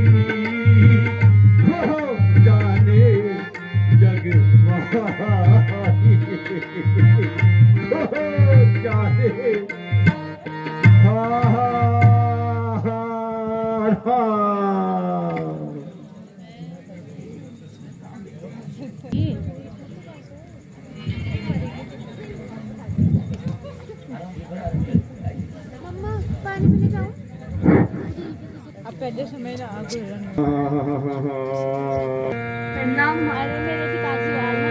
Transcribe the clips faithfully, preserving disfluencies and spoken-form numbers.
हो जाने जग माही हो जाने हा हा हा पहले समय ना आगे नाम मारे मेरे पिताजी वाला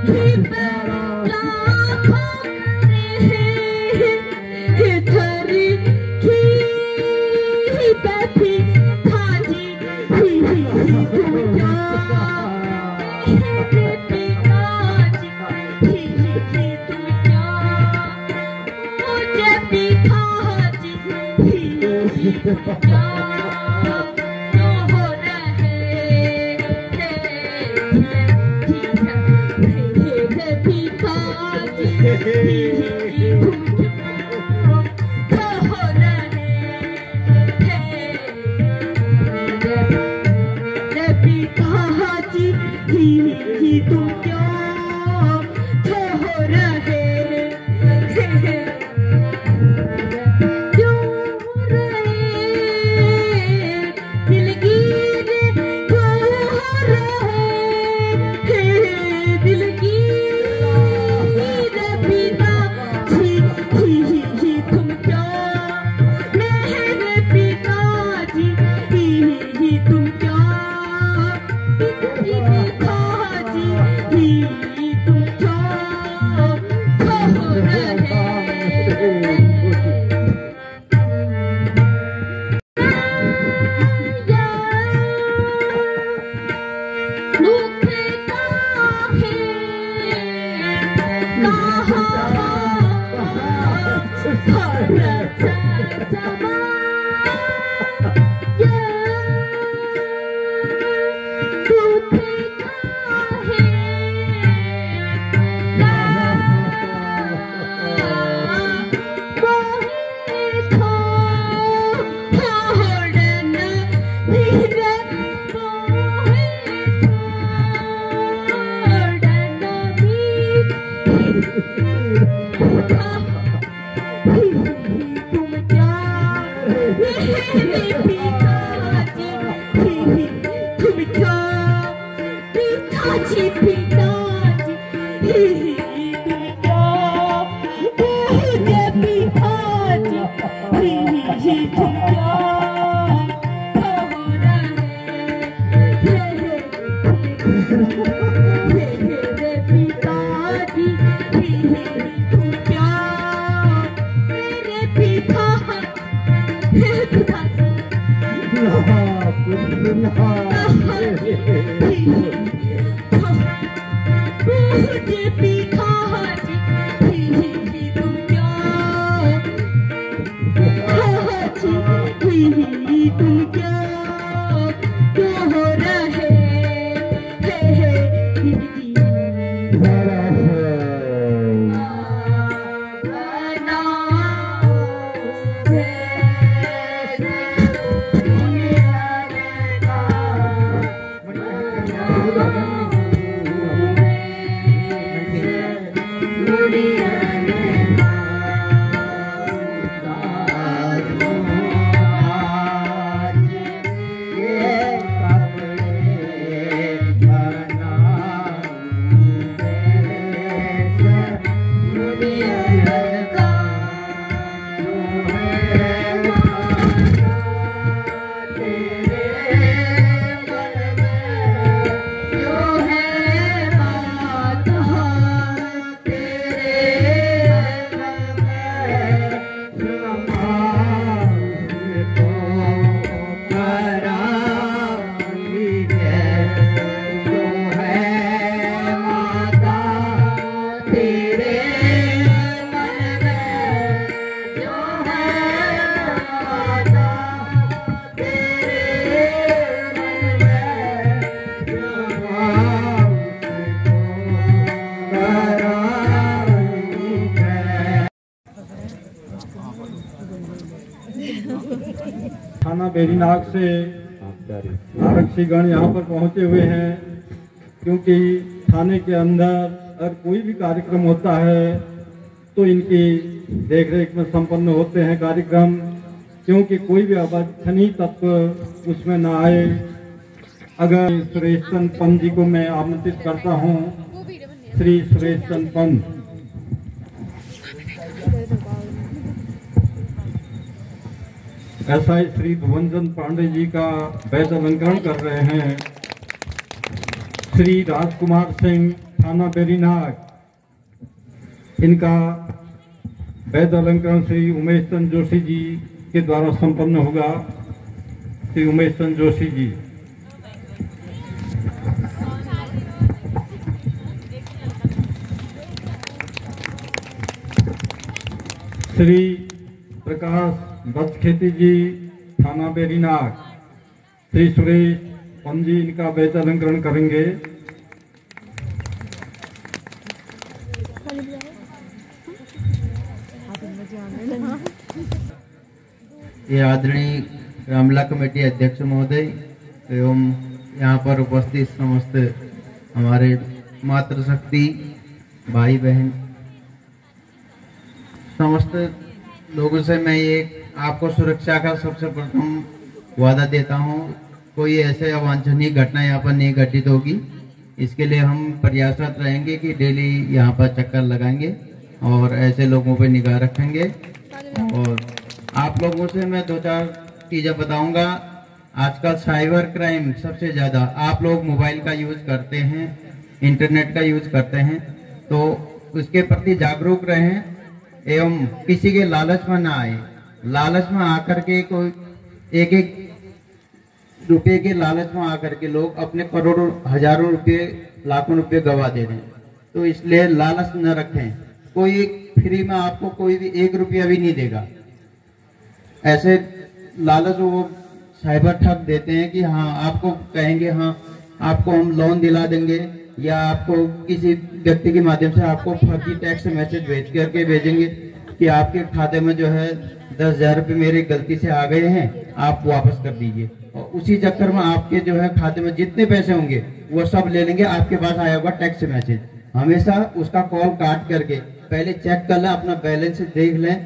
थाना बेरीनाग से आरक्षीगण यहाँ पर पहुँचे हुए हैं, क्योंकि थाने के अंदर अगर कोई भी कार्यक्रम होता है तो इनकी देखरेख में संपन्न होते हैं कार्यक्रम, क्योंकि कोई भी अवांछनीय तत्व उसमें न आए। अगर सुरेश चंद पंत जी को मैं आमंत्रित करता हूँ, श्री सुरेश चंद पंत। ऐसा ही श्री भुवनचंद पांडे जी का वैद अलंकरण कर रहे हैं। श्री राजकुमार सिंह थाना बेरीनाग इनका वैद अलंकरण श्री उमेश चंद जोशी जी के द्वारा संपन्न होगा। श्री उमेश चंद जोशी जी। श्री प्रकाश बचखेती जी थाना बेरीनाग। श्री सुरेश पंजी इनका वैद अलंकरण करेंगे। ये आदरणीय रामला कमेटी अध्यक्ष महोदय एवं यहाँ पर उपस्थित समस्त हमारे मातृशक्ति भाई बहन समस्त लोगों से मैं ये आपको सुरक्षा का सबसे प्रथम वादा देता हूँ। कोई ऐसे अवांछनीय घटना यहाँ पर नहीं घटित होगी। इसके लिए हम प्रयासरत रहेंगे कि डेली यहाँ पर चक्कर लगाएंगे और ऐसे लोगों पर निगाह रखेंगे। और आप लोगों से मैं दो चार चीजें बताऊंगा। आजकल साइबर क्राइम सबसे ज्यादा, आप लोग मोबाइल का यूज करते हैं, इंटरनेट का यूज करते हैं, तो उसके प्रति जागरूक रहें एवं किसी के लालच में ना आए। लालच में आकर के कोई एक एक रुपए के लालच में आकर के लोग अपने करोड़ों हजारों रुपए लाखों रुपए गवा दे रहे हैं। तो इसलिए लालच न रखें। कोई फ्री में आपको कोई भी एक रुपया भी नहीं देगा। ऐसे लालच वो साइबर ठग देते हैं कि हाँ आपको कहेंगे हाँ आपको हम लोन दिला देंगे, या आपको किसी व्यक्ति के माध्यम से आपको फर्जी टेक्स्ट मैसेज भेज करके भेजेंगे कि आपके खाते में जो है दस हजार रुपये मेरी गलती से आ गए हैं, आप वापस कर दीजिए। और उसी चक्कर में आपके जो है खाते में जितने पैसे होंगे वो सब ले लेंगे। आपके पास आया होगा टेक्स्ट मैसेज, हमेशा उसका कॉल काट करके पहले चेक कर लें, अपना बैलेंस देख लें,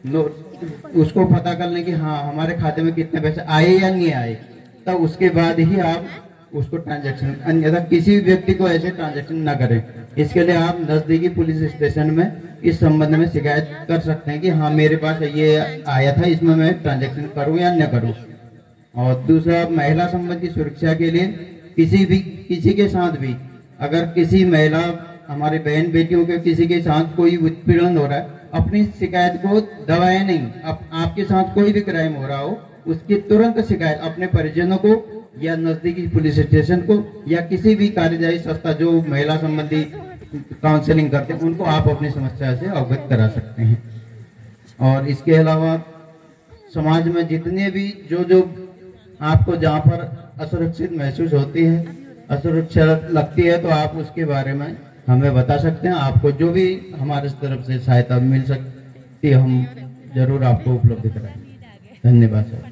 उसको पता कर लें कि हाँ हमारे खाते में कितने पैसे आए या नहीं आए, तब उसके बाद ही आप उसको ट्रांजैक्शन, अन्यथा किसी भी व्यक्ति को ऐसे ट्रांजैक्शन ना करें। इसके लिए आप नजदीकी पुलिस स्टेशन में इस संबंध में शिकायत कर सकते हैं कि हाँ मेरे पास ये आया था, इसमें मैं ट्रांजैक्शन करूं या न करूं। और दूसरा, महिला संबंधी सुरक्षा के लिए किसी भी किसी के साथ भी अगर किसी महिला हमारे बहन बेटियों के किसी के साथ कोई उत्पीड़न हो रहा है, अपनी शिकायत को दबाए नहीं। अब आपके साथ कोई भी क्राइम हो रहा हो उसकी तुरंत शिकायत अपने परिजनों को या नजदीकी पुलिस स्टेशन को या किसी भी कार्यदायी संस्था जो महिला संबंधी काउंसलिंग करते हैं उनको आप अपनी समस्या से अवगत करा सकते हैं। और इसके अलावा समाज में जितने भी जो जो आपको जहाँ पर असुरक्षित महसूस होती है, असुरक्षा लगती है, तो आप उसके बारे में हमें बता सकते हैं। आपको जो भी हमारे तरफ से सहायता मिल सकती है हम जरूर आपको उपलब्ध कराएंगे। धन्यवाद सर।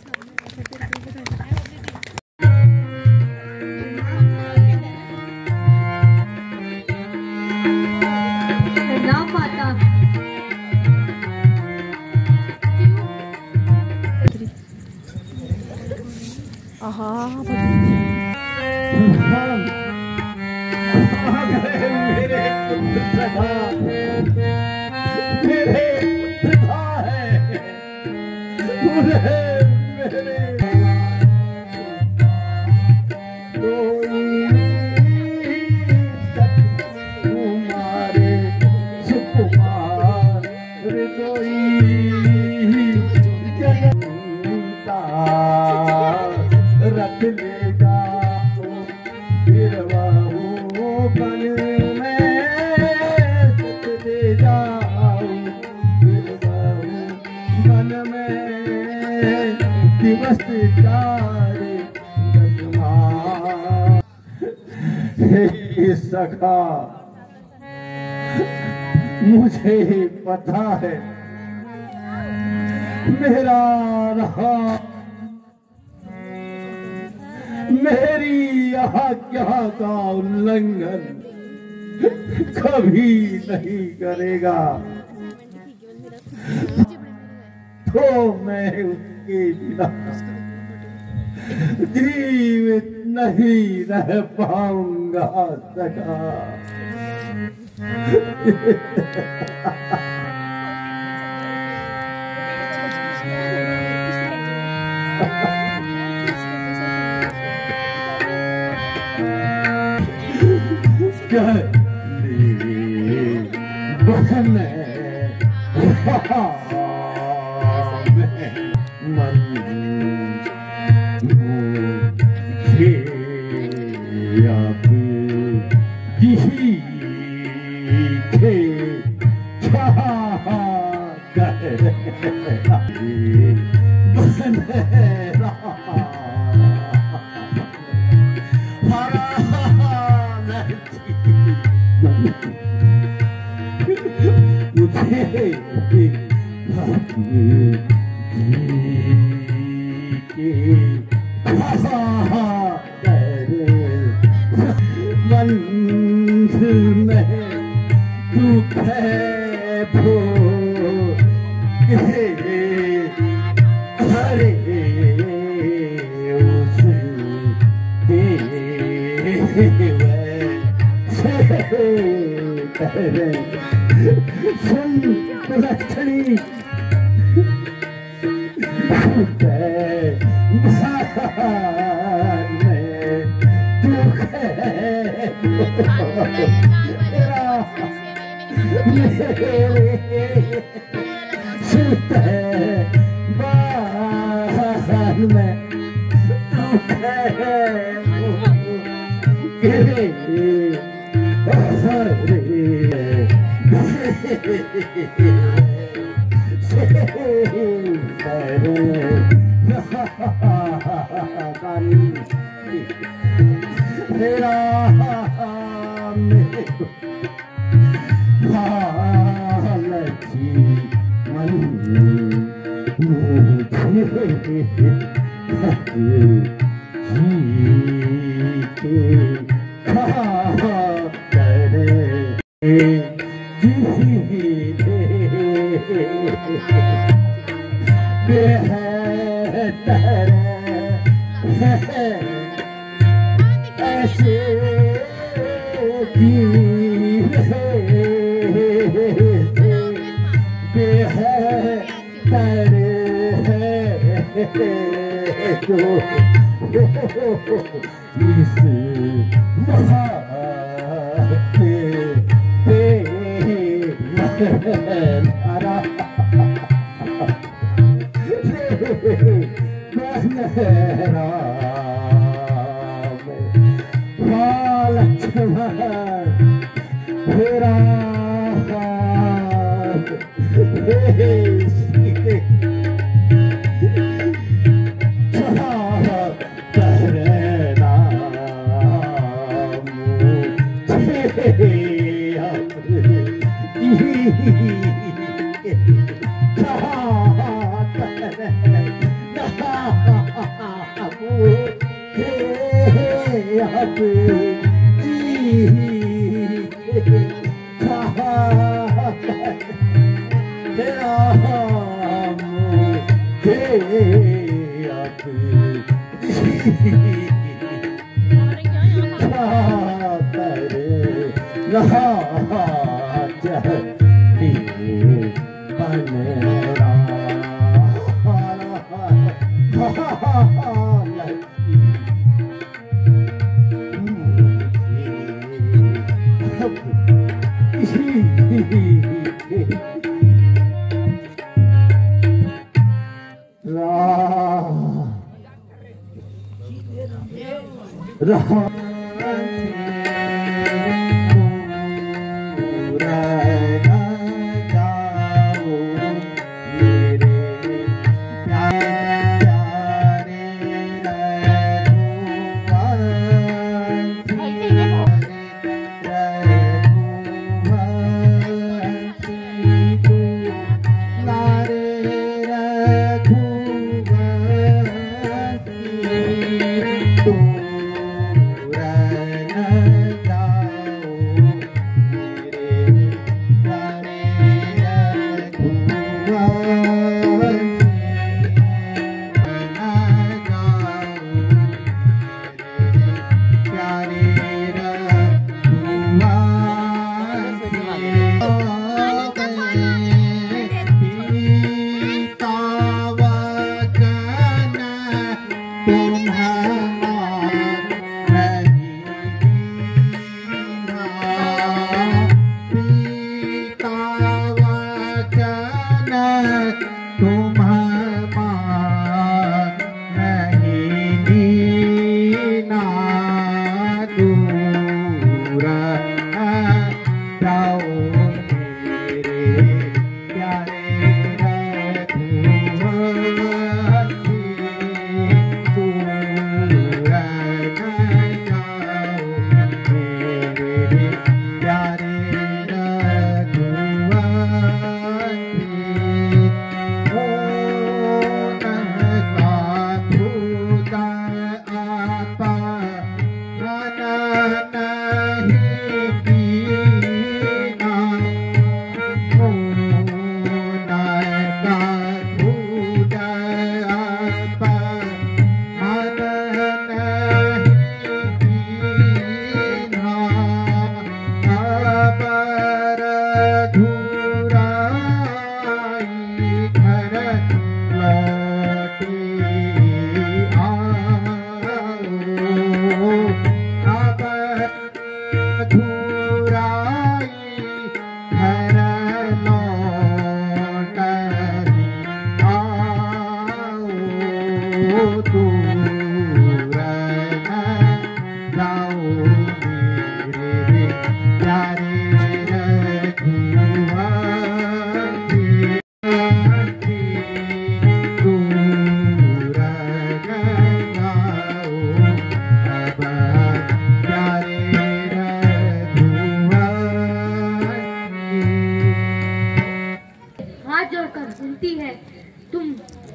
मेरे पुत्र सखा, मेरे पिता है, मेरे तुम्हारे सुकुमार कोई जनता रख लेगा फिर बन में ले जाऊं, बन में दिवस सखा। मुझे पता है मेरा रहा मेरी आज्ञा का उल्लंघन कभी नहीं करेगा, तो मैं उसके बिना जीवित नहीं रह पाऊंगा सखा।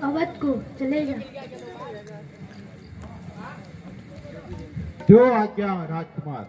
अवध को चलेगा। जो आज्ञा राजकुमार।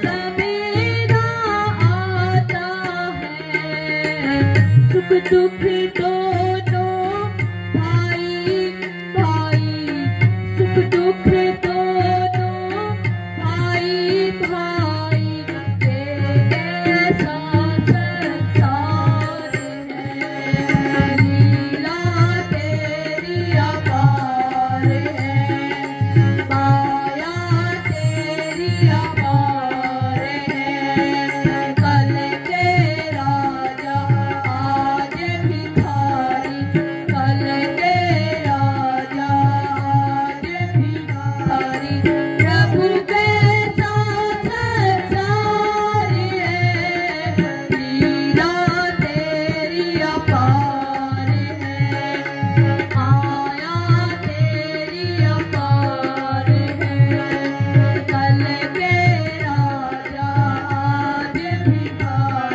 दुख